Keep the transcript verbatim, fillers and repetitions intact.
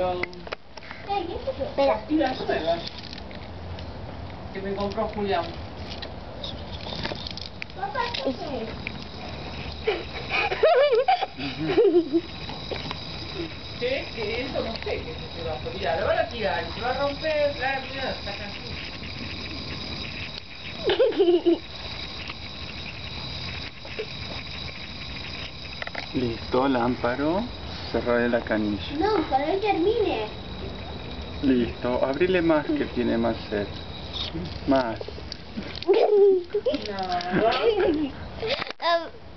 comprado Espera. pastillas nuevas que me compró Julián. Papá, ¿qué es? ¿Qué? ¿Qué? Eso no sé qué se va a tirar. Lo van a tirar, se va a romper. Ah, mira, está casi. Listo, lámparo. Cerrarle la canilla. No, cuando él termine. Listo, abrile más que tiene más sed. Más. No. Ah,